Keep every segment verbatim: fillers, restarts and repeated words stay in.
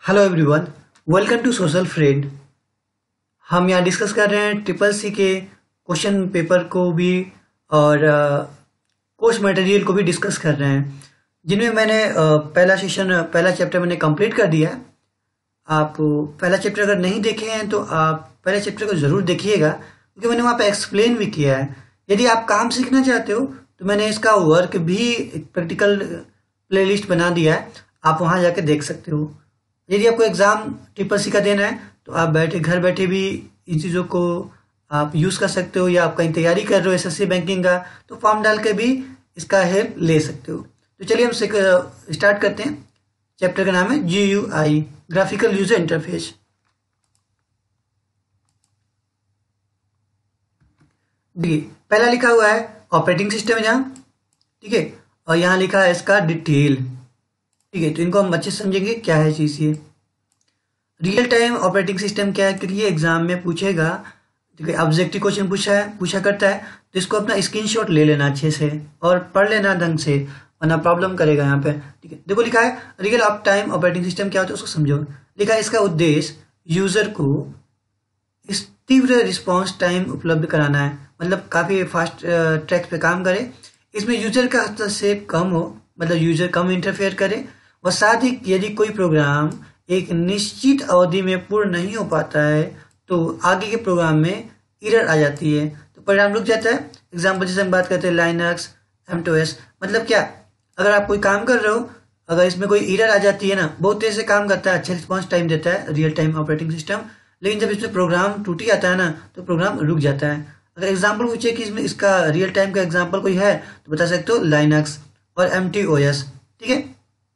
Hello everyone, welcome to social friend. हम यहाँ discuss कर रहे हैं ट्रिपल सी के क्वेश्चन पेपर को भी और कोर्स मटेरियल को भी डिस्कस कर रहे हैं, जिनमें मैंने अ, पहला सेशन पहला चैप्टर मैंने कंप्लीट कर दिया है। आप पहला चैप्टर अगर नहीं देखे हैं तो आप पहले चैप्टर को ज़रूर देखिएगा, क्योंकि मैंने वहाँ पे एक्सप्लेन भी किया है। यदि आप काम सीखना चाहते हो तो मैंने इसका वर्क भी एक प्रैक्टिकल प्लेलिस्ट बना दिया है, आप वहाँ जाके देख सकते हो। यदि आपको एग्ज़ाम ट्रिपल सी का देना है तो आप बैठे घर बैठे भी इन चीज़ों को आप यूज़ कर सकते हो, या आप कहीं तैयारी कर रहे हो एसएससी बैंकिंग का तो फॉर्म डाल के भी इसका हेल्प ले सकते हो। तो चलिए हम स्टार्ट करते हैं। चैप्टर का नाम है G U I, graphical user interface. देखिए, पहला लिखा हुआ है ऑपरेटिंग सिस्टम है यहाँ, ठीक है, और यहाँ लिखा है इसका डिटेल, ठीक है। तो इनको हम अच्छे से समझेंगे क्या है चीज़ ये। रियल टाइम ऑपरेटिंग सिस्टम क्या है, क्योंकि ये एग्जाम में पूछेगा, ठीक है, ऑब्जेक्टिव क्वेश्चन पूछा है पूछा करता है, तो इसको अपना स्क्रीनशॉट ले लेना अच्छे से और पढ़ लेना ढंग से, वरना प्रॉब्लम करेगा यहाँ पे, ठीक है। देखो लिखा है real of time operating system क्या होता है उसको समझो। लिखा है इसका उद्देश्य यूजर को इस तीव्र रिस्पॉन्स टाइम उपलब्ध कराना है, मतलब काफ़ी फास्ट ट्रैक पे काम करे। इसमें यूजर का हस्तक्षेप कम हो, मतलब यूजर कम इंटरफेयर करे, और साथ ही यदि कोई प्रोग्राम एक निश्चित अवधि में पूर्ण नहीं हो पाता है तो आगे के प्रोग्राम में एरर आ जाती है, तो परिणाम रुक जाता है। एग्जाम्पल जैसे हम बात करते हैं लाइनक्स, एम टू एस, मतलब क्या, अगर आप कोई काम कर रहे हो, अगर इसमें कोई एरर आ जाती है ना, बहुत तेज से काम करता है, अच्छा रिस्पॉन्स टाइम देता है रियल टाइम ऑपरेटिंग सिस्टम, लेकिन जब इसमें प्रोग्राम टूट जाता है ना तो प्रोग्राम रुक जाता है। अगर एग्जाम्पल पूछे कि इसमें इसका रियल टाइम का एग्जाम्पल कोई है तो बता सकते हो लाइनक्स और एम टी ओ एस, ठीक है।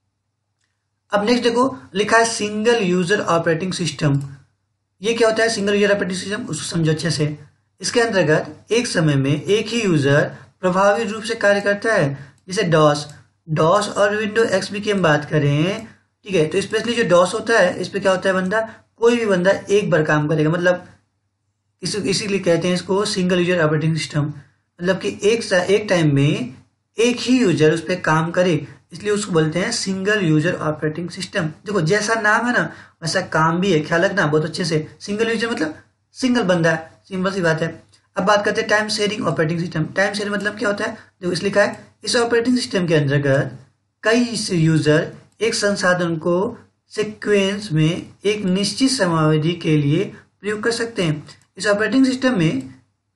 अब नेक्स्ट देखो, लिखा है सिंगल यूजर ऑपरेटिंग सिस्टम। ये क्या होता है सिंगल यूजर ऑपरेटिंग सिस्टम, उसको समझो अच्छे से। इसके अंतर्गत एक समय में एक ही यूजर प्रभावी रूप से कार्य करता है, जैसे डॉस डॉस और विंडो एक्सपी की हम बात करें, ठीक है, तो स्पेशली जो डॉस होता है इस पे क्या होता है, बंदा कोई भी बंदा एक बार काम करेगा, मतलब इस इसीलिए कहते हैं इसको सिंगल यूजर ऑपरेटिंग सिस्टम, मतलब कि एक एक टाइम में एक ही यूजर उस पर काम करे, इसलिए उसको बोलते हैं सिंगल यूजर ऑपरेटिंग सिस्टम। देखो जैसा नाम है ना वैसा काम भी है, ख्याल रखना बहुत अच्छे से। सिंगल यूजर मतलब सिंगल बंदा है, सिंपल सी बात है। अब बात करते हैं time sharing operating system. Time sharing मतलब क्या होता है, देखो इस लिखा है इस ऑपरेटिंग सिस्टम के अंतर्गत कई यूजर एक संसाधन को सीक्वेंस में एक निश्चित समयावधि के लिए प्रयोग कर सकते हैं। इस ऑपरेटिंग सिस्टम में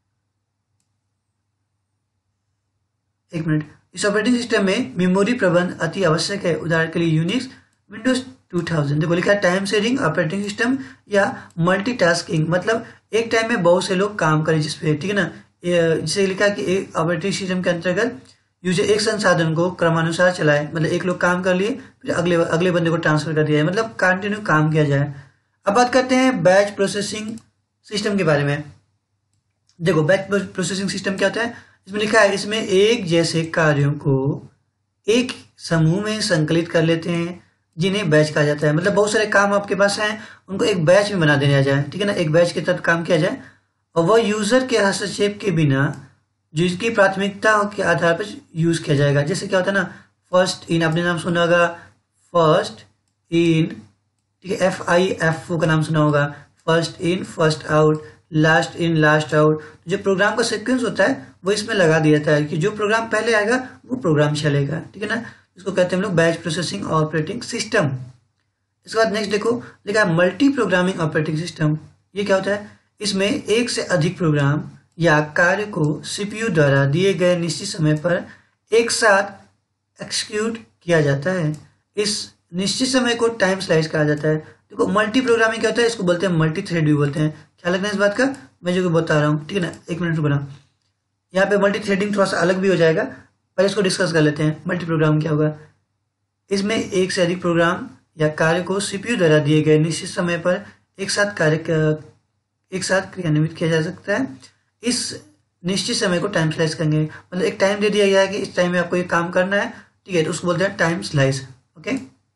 एक मिनट इस ऑपरेटिंग सिस्टम में मेमोरी प्रबंधन अति आवश्यक है, उदाहरण के लिए यूनिक्स, विंडोज टू थाउजेंड। देखो लिखा है टाइम शेयरिंग ऑपरेटिंग सिस्टम या मल्टीटास्किंग, मतलब एक टाइम में बहुत से लोग काम करें जिसपे, ठीक है ना। जिसे लिखा है कि एक ऑपरेटिंग सिस्टम के अंतर्गत यूजर एक संसाधन को क्रमानुसार चलाए, मतलब एक लोग काम कर लिए फिर अगले अगले बंदे को ट्रांसफर कर दिया जाए, मतलब कंटिन्यू काम किया जाए। अब बात करते हैं बैच प्रोसेसिंग सिस्टम के बारे में। देखो बैच प्रोसेसिंग सिस्टम क्या होता है, इसमें लिखा है इसमें एक जैसे कार्यों को एक समूह में संकलित कर लेते हैं, जिन्हें बैच कहा जाता है। मतलब बहुत सारे काम आपके पास हैं, उनको एक बैच में बना देना जाए, ठीक है ना, एक बैच के तहत काम किया जाए, और वह यूजर के हस्तक्षेप के बिना जिसकी प्राथमिकता के आधार पर यूज किया जाएगा। जैसे क्या होता है ना, फर्स्ट इन, आपने नाम सुना होगा फर्स्ट इन, ठीक है, एफ आई एफ ओ का नाम सुना होगा, first in first out, last in last out. जो प्रोग्राम का सीक्वेंस होता है वो इसमें लगा दिया जाता है कि जो प्रोग्राम पहले आएगा वो प्रोग्राम चलेगा, ठीक है ना। इसको कहते हैं हम लोग बैच प्रोसेसिंग ऑपरेटिंग सिस्टम। इसके बाद नेक्स्ट देखो लिखा है मल्टी प्रोग्रामिंग ऑपरेटिंग सिस्टम। ये क्या होता है, इसमें एक से अधिक प्रोग्राम या कार्य को सीपीयू द्वारा दिए गए निश्चित समय पर एक साथ एक्सिक्यूट किया जाता है। इस निश्चित समय को टाइम स्लाइस कहा जाता है। देखो मल्टी प्रोग्रामिंग क्या होता है, इसको बोलते हैं मल्टी थ्रेड भी बोलते हैं। ख्याल रखना इस बात का, मैं जो बता रहा हूँ, ठीक है ना। एक मिनट रुकना, यहाँ पे मल्टी थ्रेडिंग थोड़ा सा अलग भी हो जाएगा, पहले इसको डिस्कस कर लेते हैं। मल्टी प्रोग्राम क्या होगा, इसमें एक से अधिक प्रोग्राम या कार्य को सीपीयू द्वारा दिए गए निश्चित समय पर एक साथ कार्य एक साथ क्रियान्वित किया जा सकता है। इस निश्चित समय को टाइम स्लाइस करेंगे, मतलब एक टाइम दे दिया गया है कि इस टाइम में आपको ये काम करना है, ठीक है, तो उसको बोलते हैं टाइम स्लाइस। ओके,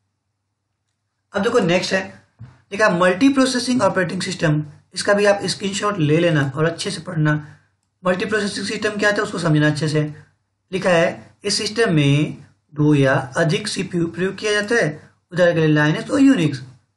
अब देखो नेक्स्ट है देखा मल्टी प्रोसेसिंग ऑपरेटिंग सिस्टम। इसका भी आप स्क्रीनशॉट ले लेना और अच्छे से पढ़ना। मल्टी प्रोसेसिंग सिस्टम क्या था उसको समझना अच्छे से। लिखा है इस सिस्टम में दो या अधिक सीपीयू प्रयोग किया जाता है, उदाहरण के लिए लाइनक्स और यूनिक्स,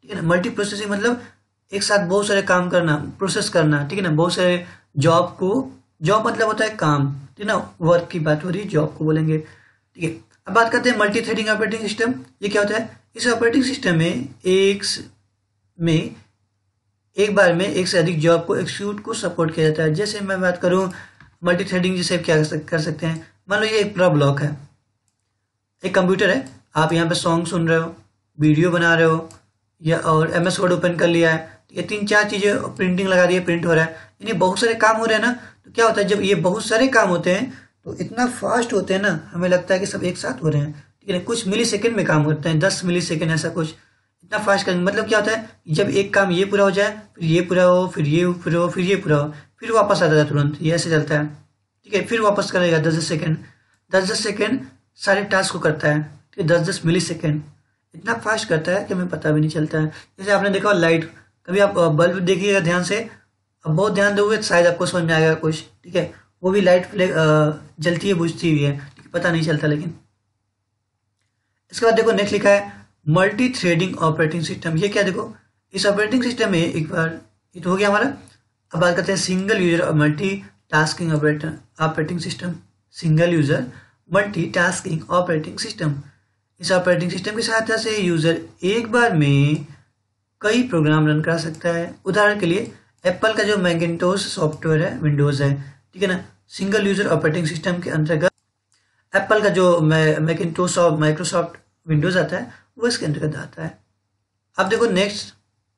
ठीक है ना। मल्टी प्रोसेसिंग मतलब एक साथ बहुत सारे काम करना, प्रोसेस करना, ठीक है ना, बहुत सारे जॉब को, जॉब मतलब होता है काम, ठीक है ना, वर्क की बात हो रही है, जॉब को बोलेंगे, ठीक है। अब बात करते हैं मल्टी थ्रेडिंग ऑपरेटिंग सिस्टम। ये क्या होता है? इस ऑपरेटिंग सिस्टम में एक में एक बार में एक से अधिक जॉब को एक्सिक्यूट को सपोर्ट किया जाता है। जैसे मैं बात करूं मल्टी थ्रेडिंग, जैसे क्या कर सकते हैं, मान लो ये एक पूरा ब्लॉक है, एक कंप्यूटर है, आप यहाँ पे सॉन्ग सुन रहे हो, वीडियो बना रहे हो, या और एम एस वर्ड ओपन कर लिया है, ये तीन चार चीज़ें, प्रिंटिंग लगा दी है, प्रिंट हो रहा है, यानी बहुत सारे काम हो रहे हैं ना। तो क्या होता है जब ये बहुत सारे काम होते हैं तो इतना फास्ट होते हैं ना, हमें लगता है कि सब एक साथ हो रहे हैं, ठीक है ना। कुछ मिली सेकेंड में काम होते हैं, दस मिली सेकेंड ऐसा कुछ, इतना फास्ट कर, मतलब क्या होता है जब एक काम ये पूरा हो जाए, फिर ये पूरा हो, फिर ये पूरा हो, फिर ये पूरा हो, फिर वापस आता है तुरंत, ये ऐसे चलता है, ठीक है। फिर वापस करेगा दस दस सेकेंड, दस दस सेकेंड सारे टास्क को करता है, ठीक है, दस दस मिली सेकेंड, इतना फास्ट करता है कि हमें पता भी नहीं चलता है। जैसे आपने देखा लाइट, कभी आप बल्ब देखिएगा ध्यान से, अब बहुत ध्यान दोगे तो शायद आपको समझ में आएगा कुछ, ठीक है, वो भी लाइट जलती है, बुझती हुई है, पता नहीं चलता। लेकिन इसके बाद देखो नेक्स्ट लिखा है मल्टी थ्रेडिंग ऑपरेटिंग सिस्टम। ये क्या, देखो इस ऑपरेटिंग सिस्टम में एक बार ये तो हो गया हमारा। अब बात करते हैं सिंगल यूजर और multi tasking operating system. Single user multi tasking operating system, इस ऑपरेटिंग सिस्टम की सहायता से यूजर एक बार में कई प्रोग्राम रन कर सकता है। उदाहरण के लिए एप्पल का जो मैकिंटोश सॉफ्टवेयर है, विंडोज है, ठीक है ना, सिंगल यूजर ऑपरेटिंग सिस्टम के अंतर्गत एप्पल का जो मैकिंटोश और माइक्रोसॉफ्ट विंडोज आता है वो इसके अंतर्गत आता है। अब देखो नेक्स्ट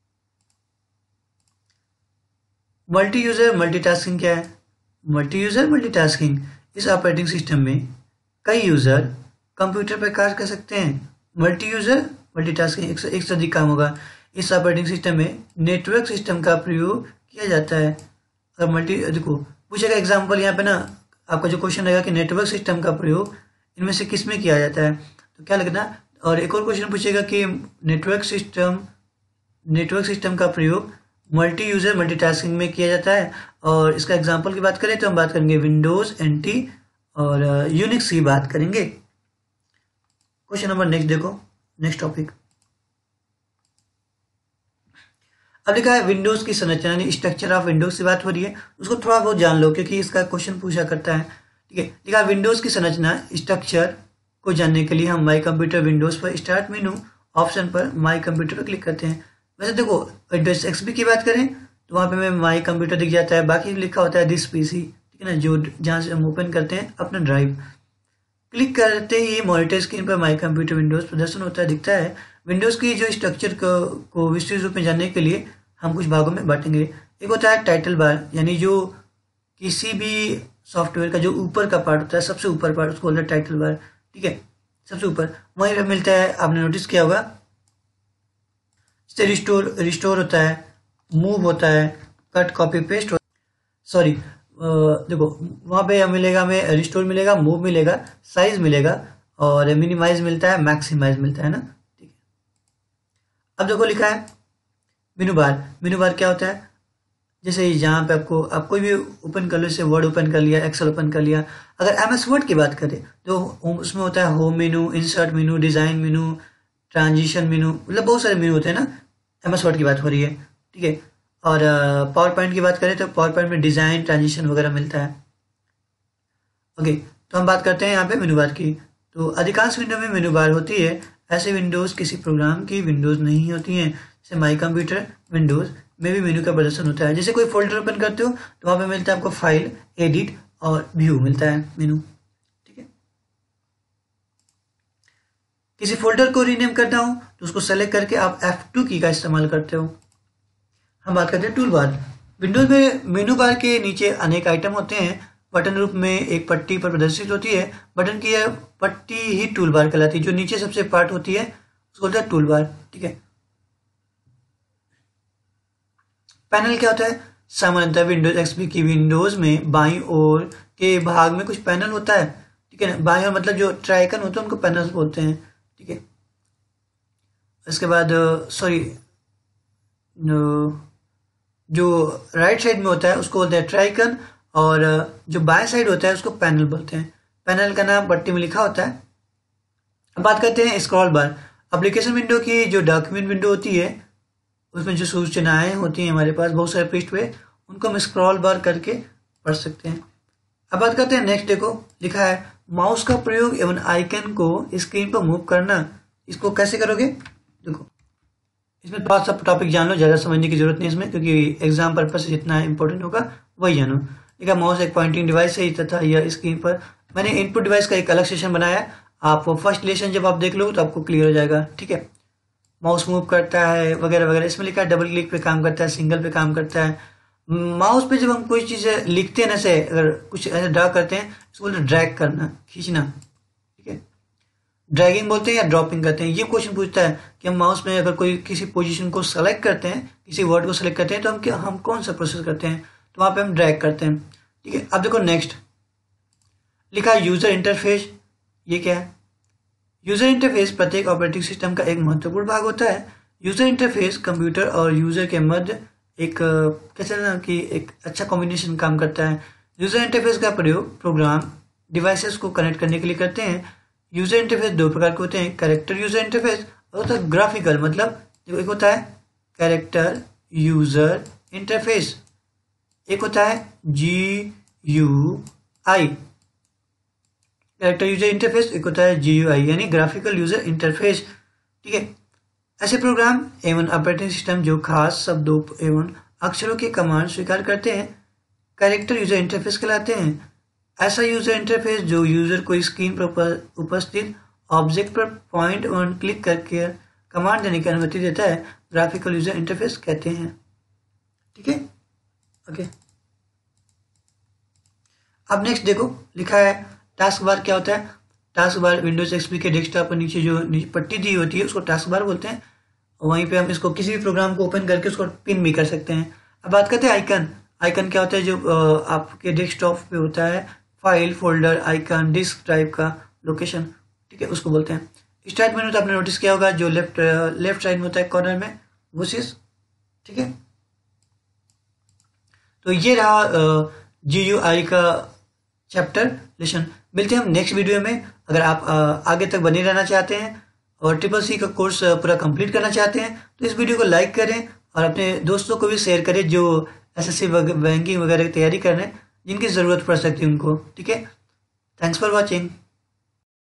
मल्टी यूजर मल्टीटास्किंग क्या है? मल्टी यूजर मल्टीटास्किंग, इस ऑपरेटिंग सिस्टम में कई यूजर कंप्यूटर पर कार्य कर सकते हैं। मल्टी यूजर मल्टीटास्किंग, एक से एक से अधिक काम होगा। इस ऑपरेटिंग सिस्टम में नेटवर्क सिस्टम का प्रयोग किया जाता है। अगर मल्टी, देखो पूछेगा एग्जांपल यहाँ पे ना, आपका जो क्वेश्चन रहेगा कि नेटवर्क सिस्टम का प्रयोग इनमें से किस में किया जाता है, तो क्या लिखना। और एक और क्वेश्चन पूछेगा कि नेटवर्क सिस्टम नेटवर्क सिस्टम का प्रयोग मल्टी यूजर मल्टीटास्किंग में किया जाता है। और इसका एग्जांपल की बात करें तो हम बात करेंगे विंडोज एनटी और यूनिक्स की बात करेंगे। क्वेश्चन नंबर नेक्स्ट देखो, नेक्स्ट टॉपिक अब लिखा है विंडोज की संरचना, यानी स्ट्रक्चर ऑफ विंडोज की बात हो रही है, उसको थोड़ा बहुत जान लो क्योंकि इसका क्वेश्चन पूछा करता है, ठीक है। लिखा है विंडोज की संरचना स्ट्रक्चर को जानने के लिए हम माई कंप्यूटर विंडोज पर स्टार्ट मेनू ऑप्शन पर माई कंप्यूटर पर क्लिक करते हैं। वैसे देखो विंडोज एक्सपी की बात करें तो वहाँ पे हमें माई कंप्यूटर दिख जाता है, बाकी लिखा होता है दिस पीसी, ठीक है ना, जो जहाँ से हम ओपन करते हैं अपना ड्राइव। क्लिक करते ही मॉनिटर स्क्रीन पर माई कंप्यूटर विंडोज प्रदर्शन होता है, दिखता है। विंडोज की जो स्ट्रक्चर को, को विस्तृत रूप में जानने के लिए हम कुछ भागों में बांटेंगे। एक होता है टाइटल बार, यानी जो किसी भी सॉफ्टवेयर का जो ऊपर का पार्ट होता है, सबसे ऊपर पार्ट, उसको बोलते हैं टाइटल बार, ठीक है, सबसे ऊपर वहीं पर मिलता है। आपने नोटिस किया होगा रिस्टोर रिस्टोर होता है, मूव होता है, कट कॉपी पेस्ट हो, सॉरी देखो वहाँ पे मिलेगा, हमें रिस्टोर मिलेगा, मूव मिलेगा, साइज मिलेगा और मिनिमाइज मिलता है, मैक्सिमाइज मिलता है ना, ठीक है। अब देखो लिखा है मेनू बार। मेनू बार क्या होता है? जैसे यहाँ पे आपको आप कोई भी ओपन कर लो, जैसे वर्ड ओपन कर लिया, एक्सेल ओपन कर लिया। अगर एम एस वर्ड की बात करें तो उसमें होता है home menu, insert menu, design menu, transition menu, मतलब बहुत सारे मेनू होते हैं ना। एम एस वर्ड की बात हो रही है, ठीक है। और पावर पॉइंट की बात करें तो पावर पॉइंट में डिजाइन, ट्रांजिशन वगैरह मिलता है। ओके, तो हम बात करते हैं यहाँ पे मेनू बार की। तो अधिकांश विंडो में मेनू बार होती है। ऐसे विंडोज किसी प्रोग्राम की विंडोज नहीं होती हैं। जैसे माई कंप्यूटर विंडोज में भी मेनू का प्रदर्शन होता है। जैसे कोई फोल्डर ओपन करते हो तो वहां पे मिलता है आपको फाइल, एडिट और व्यू मिलता है मेनू, ठीक है। किसी फोल्डर को रीनेम करना हो तो उसको सेलेक्ट करके आप एफ टू की का इस्तेमाल करते हो। हम बात करते हैं टूल बार। विंडोज में मेनू बार के नीचे अनेक आइटम होते हैं, बटन रूप में एक पट्टी पर प्रदर्शित होती है। बटन की यह पट्टी ही टूल बार कहलाती है। जो नीचे सबसे पार्ट होती है उसको बोलते हैं टूल बार, ठीक है। पैनल क्या होता है? सामान्यतः विंडोज एक्सपी की विंडोज में बाईं ओर के भाग में कुछ पैनल होता है, ठीक है ना। बाईं ओर मतलब जो ट्राइकन होते हैं उनको पैनल बोलते हैं, ठीक है। इसके बाद सॉरी जो राइट साइड में होता है उसको बोलते हैं ट्राइकन, और जो बाएं साइड होता है उसको पैनल बोलते हैं। पैनल का नाम पट्टी में लिखा होता है। अब बात करते हैं स्क्रॉल बार। एप्लीकेशन विंडो की जो डॉक्यूमेंट विंडो होती है उसमें जो सूचनाएं होती हैं हमारे पास बहुत सारे पृष्ठ पे, उनको हम स्क्रॉल बार करके पढ़ सकते हैं। अब बात करते हैं नेक्स्ट। देखो लिखा है माउस का प्रयोग एवं आइकन को स्क्रीन पर मूव करना। इसको कैसे करोगे? देखो इसमें थोड़ा सा टॉपिक जान लो, ज़्यादा समझने की जरूरत नहीं इसमें, क्योंकि एग्जाम पर्पज से जितना इंपॉर्टेंट होगा वही जानो। देखा माउस एक पॉइंटिंग डिवाइस है तथा यह स्क्रीन पर, मैंने इनपुट डिवाइस का एक अलग सेशन बनाया है, आप फर्स्ट लेसन जब आप देख लो तो आपको क्लियर हो जाएगा। ठीक है, माउस मूव करता है वगैरह वगैरह। इसमें लिखा है डबल क्लिक पे काम करता है, सिंगल पे काम करता है। माउस पे जब हम कोई चीज़ लिखते हैं ना, से अगर कुछ ऐसे ड्रा करते हैं, इसको बोलते हैं ड्रैग करना, खींचना। ठीक है, ड्रैगिंग बोलते हैं या ड्रॉपिंग करते हैं। ये क्वेश्चन पूछता है कि हम माउस में अगर कोई किसी पोजीशन को सेलेक्ट करते हैं, किसी वर्ड को सेलेक्ट करते हैं, तो हम क्या हम कौन सा प्रोसेस करते हैं? तो वहाँ पे हम ड्रैग करते हैं। ठीक है, अब देखो नेक्स्ट लिखा है यूजर इंटरफेस। ये क्या है? यूजर इंटरफेस प्रत्येक ऑपरेटिंग सिस्टम का एक महत्वपूर्ण भाग होता है। यूजर इंटरफेस कंप्यूटर और यूजर के मध्य एक कैसे ना कि एक अच्छा कॉम्बिनेशन काम करता है। यूजर इंटरफेस का प्रयोग प्रोग्राम डिवाइसेस को कनेक्ट करने के लिए करते हैं। यूजर इंटरफेस दो प्रकार के होते हैं, कैरेक्टर यूजर इंटरफेस और होता है ग्राफिकल। मतलब देखो एक होता है कैरेक्टर यूजर इंटरफेस, एक होता है G U I character user interface, एक होता है जी यू आई यानी ग्राफिकल यूजर इंटरफेस। ठीक है, ऐसे प्रोग्राम एवं ऑपरेटिंग सिस्टम जो खास शब्दों एवं अक्षरों के कमांड स्वीकार करते हैं कैरेक्टर यूजर इंटरफेस कहलाते हैं। ऐसा यूजर इंटरफेस जो यूजर को स्क्रीन पर उपस्थित ऑब्जेक्ट पर पॉइंट और क्लिक करके कमांड देने की अनुमति देता है, ग्राफिकल यूजर इंटरफेस कहते हैं। ठीक है, ओके। अब नेक्स्ट देखो लिखा है टास्क बार क्या होता है? टास्क बार विंडोज एक्सपी के डेस्कटॉप पर नीचे जो नीचे पट्टी दी होती है उसको टास्क बार बोलते हैं। वहीं पे हम इसको किसी भी प्रोग्राम को ओपन करके उसको पिन भी कर सकते हैं। अब बात करते हैं आइकन। आइकन क्या होता है? जो आपके डेस्कटॉप पे होता है, file, folder, icon, disk drive का लोकेशन। ठीक है, उसको बोलते हैं। स्टार्ट मेनू तो आपने नोटिस किया होगा जो लेफ्ट लेफ्ट साइड में होता है कॉर्नर में, वो चीज। ठीक है, तो ये रहा जी यू आई का चैप्टर लेसन। मिलते हैं हम नेक्स्ट वीडियो में। अगर आप आगे तक बने रहना चाहते हैं और ट्रिपल सी का कोर्स पूरा कंप्लीट करना चाहते हैं तो इस वीडियो को लाइक करें और अपने दोस्तों को भी शेयर करें जो एसएससी बैंकिंग वगैरह की तैयारी कर रहे हैं, जिनकी ज़रूरत पड़ सकती है उनको। ठीक है, थैंक्स फॉर वॉचिंग।